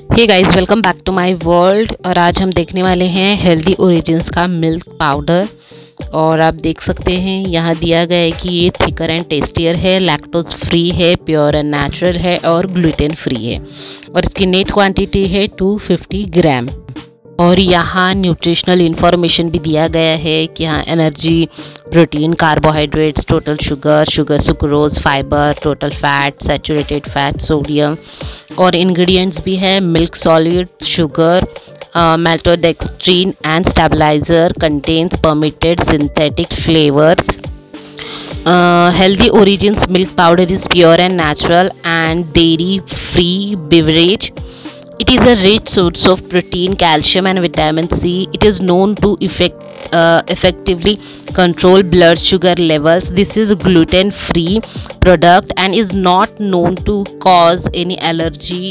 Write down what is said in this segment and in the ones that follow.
Hey guys, welcome back to my world. और आज हम देखने वाले हैं हेल्दी ओरिजिन्स का मिल्क पाउडर। और आप देख सकते हैं यहाँ दिया गया है कि ये थिकर एंड टेस्टियर है, लैक्टोज फ्री है, प्योर एंड नेचुरल है और ग्लूटेन फ्री है। और इसकी नेट क्वांटिटी है 250 ग्राम। और यहाँ न्यूट्रिशनल इन्फॉर्मेशन भी दिया गया है कि यहाँ energy, protein, carbohydrates, total sugar, sucrose, fibre, total fat, saturated fat, sodium और इंग्रेडिएंट्स भी है milk solid, sugar, maltodextrin and stabilizer, contains permitted synthetic flavors. Healthy Origins milk powder is pure and natural and dairy free beverage. It is a rich source of protein, calcium and vitamin C. It is known to effectively control blood sugar levels. This is gluten free product and is not known to cause any allergy.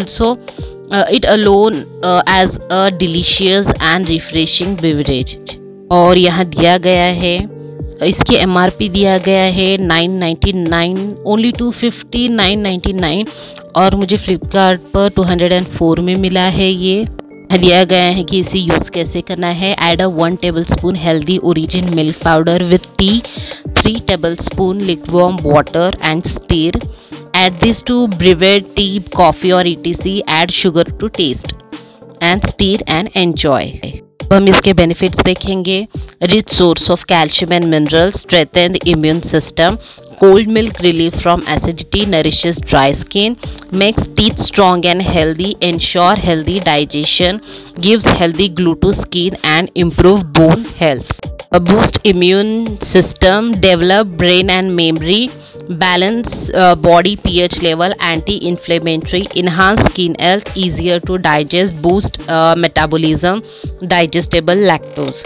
It alone as a delicious and refreshing beverage. और यहाँ दिया गया है, इसकी MRP दिया गया है 999, only 250 999 और मुझे फ्लिपकार्ट पर 204 में मिला है। ये दिया गया है कि इसे यूज़ कैसे करना है। Add a 1 tablespoon Healthy Origin milk powder with tea, 3 tablespoon lukewarm water and stir. Add this to brewed tea, coffee or etc. Add sugar to taste and stir and enjoy. हम इसके benefits देखेंगे। Rich source of calcium and minerals, strengthen the immune system, cold milk relief from acidity, nourishes dry skin, makes teeth strong and healthy, ensure healthy digestion, gives healthy glow to skin and improve bone health. Boost immune system, develop brain and memory, balance body pH level, anti-inflammatory, enhance skin health, easier to digest, boost metabolism, digestible lactose.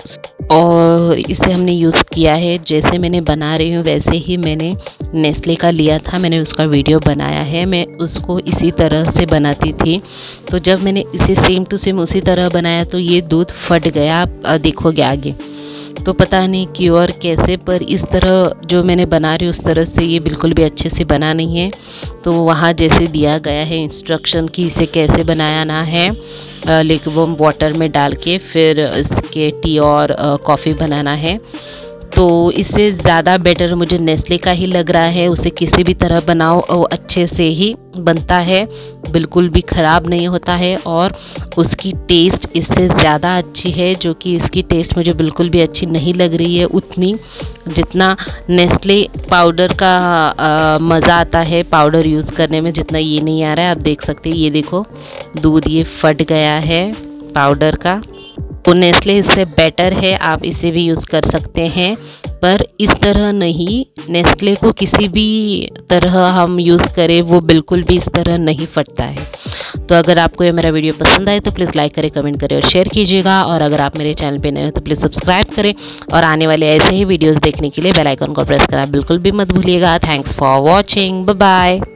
और इसे हमने use किया है, जैसे मैंने बना रही हूँ वैसे ही मैंने नेस्ले का लिया था, मैंने उसका वीडियो बनाया है। मैं उसको इसी तरह से बनाती थी, तो जब मैंने इसे सेम टू सेम उसी तरह बनाया तो ये दूध फट गया। आप देखोगे आगे, तो पता नहीं क्यों और कैसे, पर इस तरह जो मैंने बना रही हूँ उस तरह से ये बिल्कुल भी अच्छे से बना नहीं है। तो वहाँ जैसे दिया गया है इंस्ट्रक्शन कि इसे कैसे बनाना है, लिक्विड वाटर में डाल के फिर इसके टी और कॉफ़ी बनाना है। तो इससे ज़्यादा बेटर मुझे नेस्ले का ही लग रहा है। उसे किसी भी तरह बनाओ वो अच्छे से ही बनता है, बिल्कुल भी ख़राब नहीं होता है और उसकी टेस्ट इससे ज़्यादा अच्छी है, जो कि इसकी टेस्ट मुझे बिल्कुल भी अच्छी नहीं लग रही है उतनी जितना नेस्ले पाउडर का मज़ा आता है पाउडर यूज़ करने में, जितना ये नहीं आ रहा है। आप देख सकते हैं, ये देखो दूध ये फट गया है पाउडर का। तो नेस्ले इससे बेटर है, आप इसे भी यूज़ कर सकते हैं, पर इस तरह नहीं। नेस्ले को किसी भी तरह हम यूज़ करें वो बिल्कुल भी इस तरह नहीं फटता है। तो अगर आपको ये मेरा वीडियो पसंद आए तो प्लीज़ लाइक करें, कमेंट करें और शेयर कीजिएगा। और अगर आप मेरे चैनल पे नए हो तो प्लीज़ सब्सक्राइब करें और आने वाले ऐसे ही वीडियोज़ देखने के लिए बेल आइकन को प्रेस करना बिल्कुल भी मत भूलिएगा। Thanks for watching, bye bye.